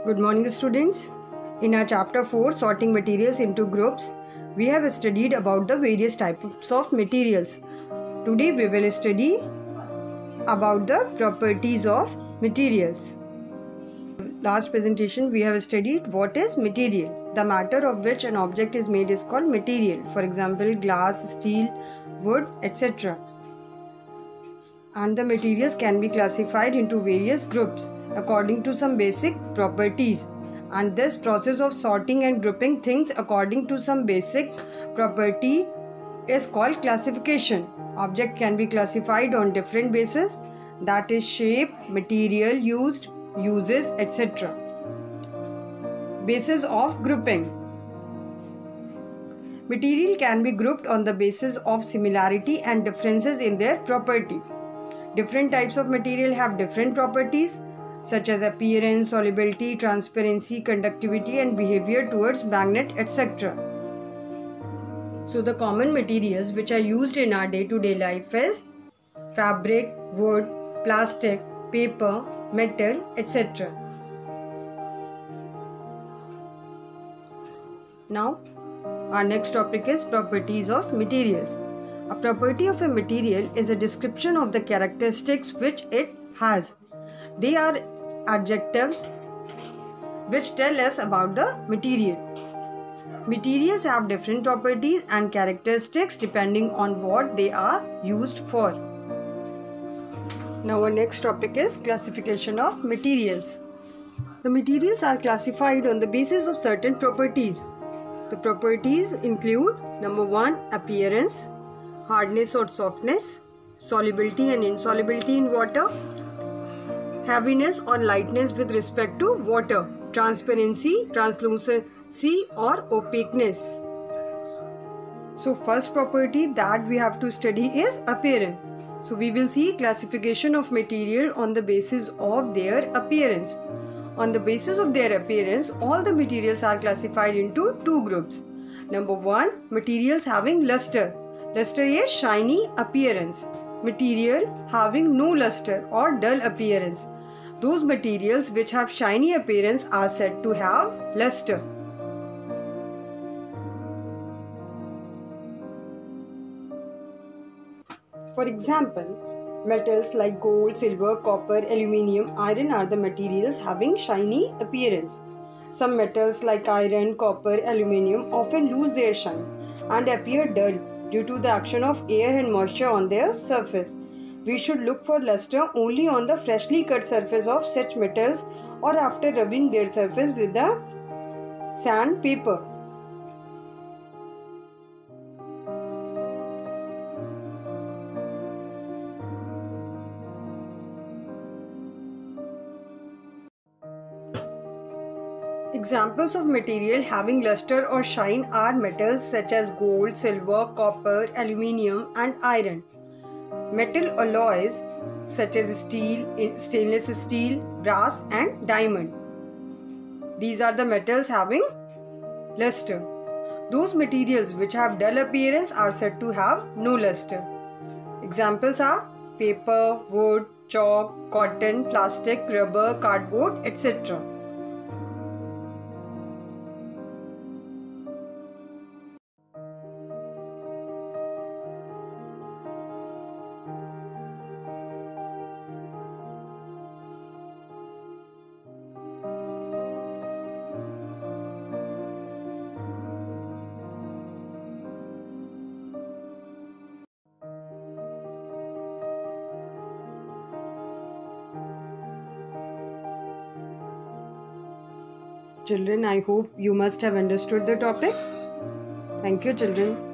Good morning, students. In our chapter 4, sorting materials into groups, we have studied about the various types of materials. Today we will study about the properties of materials. Last presentation we have studied what is material. The matter of which an object is made is called material. For example, glass, steel, wood, etc. And the materials can be classified into various groups according to some basic properties, and this process of sorting and grouping things according to some basic property is called classification. Object can be classified on different bases, that is shape, material used, uses, etc. Basis of grouping. Material can be grouped on the basis of similarity and differences in their property. Different types of material have different properties such as appearance, solubility, transparency, conductivity and behavior towards magnet, etc. So the common materials which are used in our day-to-day life is fabric, wood, plastic, paper, metal, etc. Now our next topic is properties of materials. A property of a material is a description of the characteristics which it has. They are adjectives which tell us about the material. Materials have different properties and characteristics depending on what they are used for. Now our next topic is classification of materials. The materials are classified on the basis of certain properties. The properties include number 1, appearance, hardness or softness, solubility and insolubility in water, heaviness or lightness with respect to water, transparency, translucency or opaqueness. So first property that we have to study is appearance. So we will see classification of material on the basis of their appearance. On the basis of their appearance, all the materials are classified into two groups. Number 1, materials having luster. Luster is shiny appearance. Material having no luster or dull appearance. Those materials which have shiny appearance are said to have luster. For example, metals like gold, silver, copper, aluminium, iron are the materials having shiny appearance. Some metals like iron, copper, aluminium often lose their shine and appear dull due to the action of air and moisture on their surface. We should look for luster only on the freshly cut surface of such metals or after rubbing their surface with the sandpaper. Examples of material having luster or shine are metals such as gold, silver, copper, aluminium and iron. Metal alloys such as steel, stainless steel, brass and diamond. These are the metals having luster. Those materials which have dull appearance are said to have no luster. Examples are paper, wood, chalk, cotton, plastic, rubber, cardboard, etc. Children, I hope you must have understood the topic. Thank you, children.